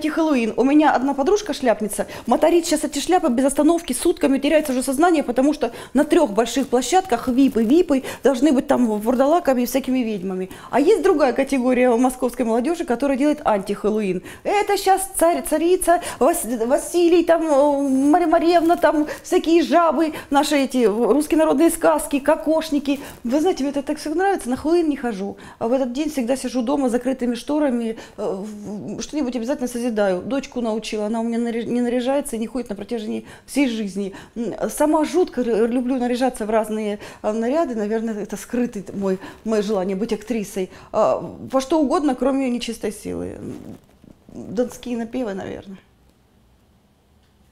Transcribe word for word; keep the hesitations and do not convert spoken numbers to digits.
анти-Хэллоуин. У меня одна подружка шляпница моторит сейчас эти шляпы без остановки сутками, теряется уже сознание, потому что на трех больших площадках випы, випы должны быть там вурдалаками и всякими ведьмами. А есть другая категория московской молодежи, которая делает анти-Хэллоуин. Это сейчас царь, царица, Вас, Василий, там, Марья Марьевна, там всякие жабы, наши эти русские народные сказки, кокошники. Вы знаете, мне это так всегда нравится, на Хэллоуин не хожу. А в этот день всегда сижу дома с закрытыми шторами, что-нибудь обязательно созидаю. Дочку научила, она у меня не наряжается и не ходит на протяжении всей жизни. Сама жутко люблю наряжаться в разные наряды, наверное, это скрытый мой, мое желание быть актрисой. Во что угодно, кроме нечистой силы. Донские напевы, наверное.